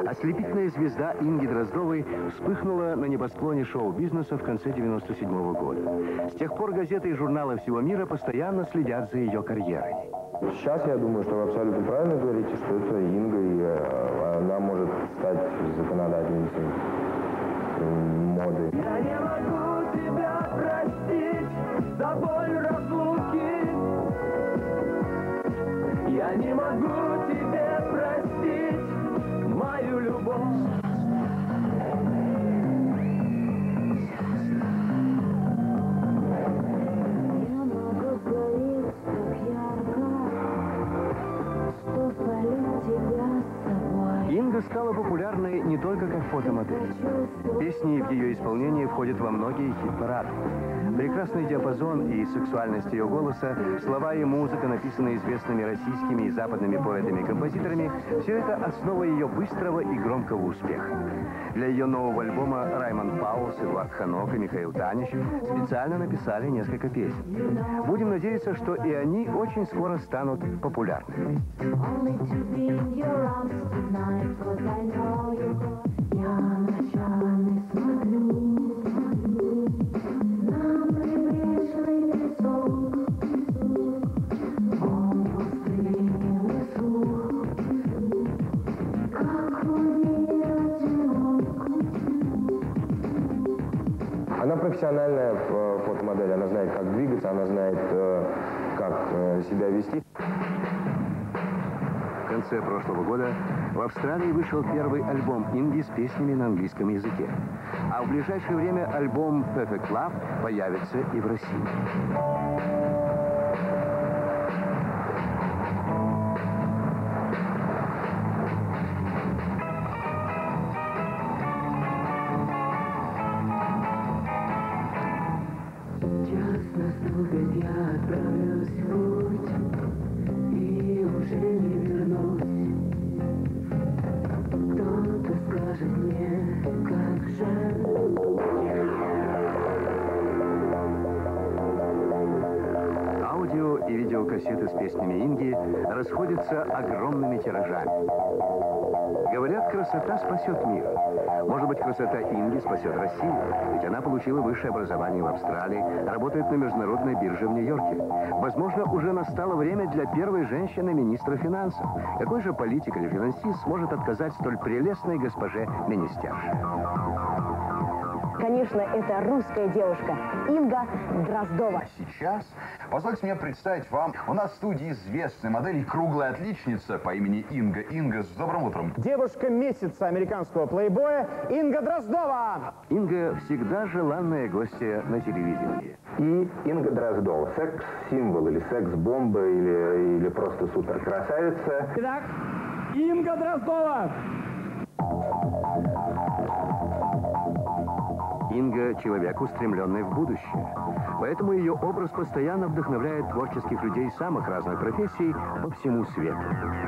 Ослепительная звезда Инги Дроздовой вспыхнула на небосклоне шоу-бизнеса в конце 97-го года. С тех пор газеты и журналы всего мира постоянно следят за ее карьерой. Сейчас я думаю, что вы абсолютно правильно говорите, что это Инга, и она может стать законодательницей моды. Я не могу тебя простить за боль разлуки. Я не могу тебе простить мою любовь. Я могу сгореть так ярко, что спалю тебя с собой. Инга стала популярной не только как фотомодель. Песни в ее исполнении входят во многие хит-парады. Прекрасный диапазон и сексуальность ее голоса, слова и музыка, написанные известными российскими и западными поэтами и композиторами, все это основа ее быстрого и громкого успеха. Для ее нового альбома Раймонд Паулс, Эдуард Ханок и Михаил Танич специально написали несколько песен. Будем надеяться, что и они очень скоро станут популярными. Я ночами смотрю на прибрежный песок, он пустынен и сух, как мне одинок. Она профессиональная фотомодель, она знает, как двигаться, она знает, как себя вести. В конце прошлого года в Австралии вышел первый альбом Инги с песнями на английском языке. А в ближайшее время альбом Perfect Love появится и в России. Час наступит, я отправлюсь в путь и уже не вернусь. Кто-то скажет мне, как жаль. Аудио и видеокассеты с песнями Инги расходятся огромными тиражами. Говорят, красота спасет мир. Может быть, красота Инги спасет Россию, ведь она получила высшее образование в Австралии, работает на международной бирже в Нью-Йорке. Возможно, уже настало время для первой женщины-министра финансов. Какой же политик или финансист сможет отказать столь прелестной госпоже министерше? Конечно, это русская девушка Инга Дроздова. Сейчас позвольте мне представить вам, у нас в студии известная модель и круглая отличница по имени Инга. Инга, с добрым утром. Девушка месяца американского плейбоя Инга Дроздова. Инга всегда желанная гостья на телевидении. И Инга Дроздова. Секс-символ или секс-бомба или просто суперкрасавица. Итак, Инга Дроздова. Инга – человек, устремленный в будущее. Поэтому ее образ постоянно вдохновляет творческих людей самых разных профессий по всему свету.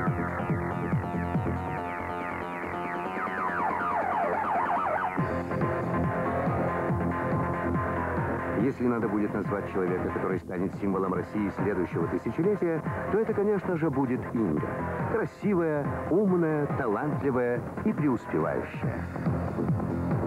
Если надо будет назвать человека, который станет символом России следующего тысячелетия, то это, конечно же, будет Инга. Красивая, умная, талантливая и преуспевающая.